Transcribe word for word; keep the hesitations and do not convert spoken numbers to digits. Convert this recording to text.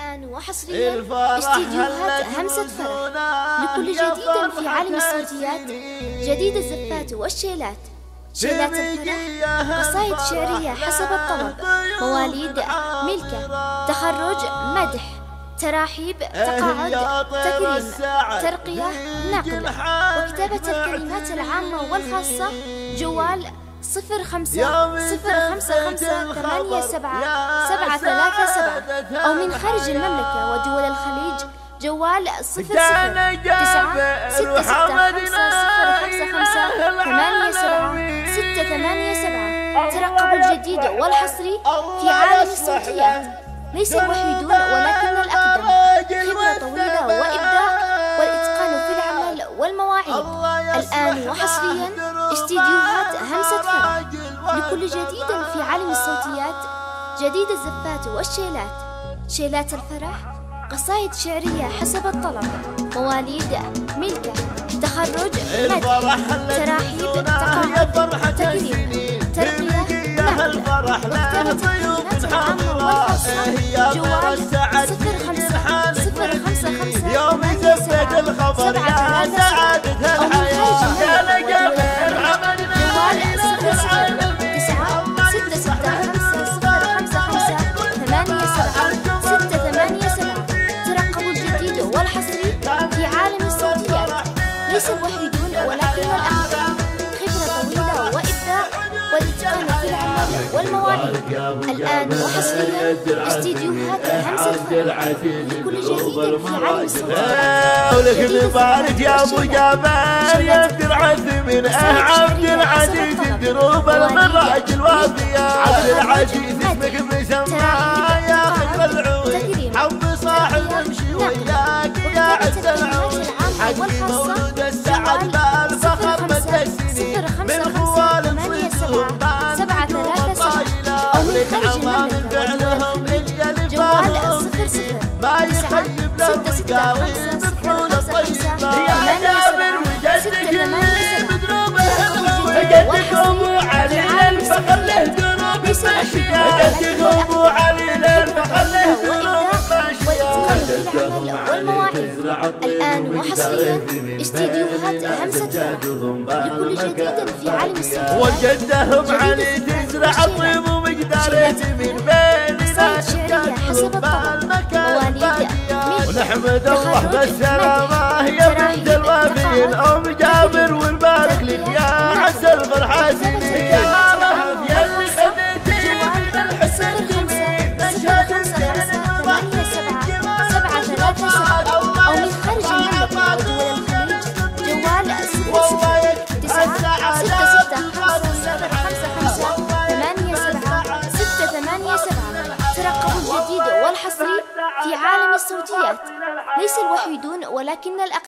الآن وحصريا استديوهات همسة فرح لكل جديد في عالم الصوتيات. جديد الزفات والشيلات، شيلات الفرح، قصائد شعرية حسب الطلب، مواليد، ملكة، تخرج، مدح، تراحيب، تقاعد، تكريم، ترقية، نقل، وكتابة الكلمات العامة والخاصة. جوال صفر خمسة صفر خمسة خمسة ثمانية سبعة سبعة ثلاثة سبعة، أو من خارج المملكة ودول الخليج جوال صفر صفر تسعة ستة ستة خمسة صفر خمسة خمسة ثمانية سبعة ستة ثمانية سبعة. ترقبوا الجديد والحصري في عالم الصوتيات. ليس الوحيدون ولكن الأقدم، خبرة طويلة وإبداع والإتقان في العمل والمواعيد. الآن وحصريا استديوهات همسة فرح لكل جديد في عالم الصوتيات. جديد الزفات والشيلات، شيلات الفرح، قصائد شعرية حسب الطلب، مواليد، ملكة، تخرج، مدح، تراحيب، تقاعد، تكريم، ترقية، نقل، وكتابة الكلمات العامة والخاصة. جوال صفر خمسة صفر خمسة خمسة ثمانية سبعة سبعة ثلاثة سبعة، أو من خارج المملكة. جوال صفر صفر تسعة ستة ستة خمسة صفر خمسة خمسة ثمانية سبعة ستة ثمانية سبعة. ترقبوا الجديد والحصري في عالم الصوتيات. ليس الوحيدون ولكن الأقدم، خبرة طويلة وإبداع والإتقان في العمل والمواعيد. الآن وحصريا استديوهات همسة فرح لكل جديد في عالم الصوتيات. ولك مبارك يا ابو جمال يا درعة من عبد العزيز دروب المراج الوافية. عبد العزيز اسمك مسمى يا خير العود، حب صاحب امشي وياك يا عز العود. حقي مولود السعد بالفخر مد السنين من خوال الصيصوم سبعة ثلاثة سبعة، أو من خارج المملكة. جوال صفر صفر ما يخيب له مقاوي بفحول الطيبة. يا جابر وجدك اللي بدروبه وجدك ابو علي الفخر له دروب ماشية. وجدك ابو علي الفخر له دروب ماشية. والمواعيد. الآن وحصريا استديوهات همسة فرح لكل جديد في عالم الصوتيات. وجدهم علي تزرع الطيب ومقدار من بين شعرية حسب الطلب، مواليد، ونحمد الله بالسلامة يا بنت الوافين أم جابر، ونبارك لك يا عسى الفرحة سنين. يا رب يا اللي خديتي بالحسن جميل نشاط ثمانية سبعة سبعة ثلاثة سبعة، أو من خارج المملكة ودول الخليج. جوال صفر صفر تسعة ستة ستة خمسة صفر خمسة خمسة ثمانية سبعة ستة ثمانية سبعة. ترقبوا الجديد والحصري في عالم الصوتيات. ليس الوحيدون ولكن الأقدم.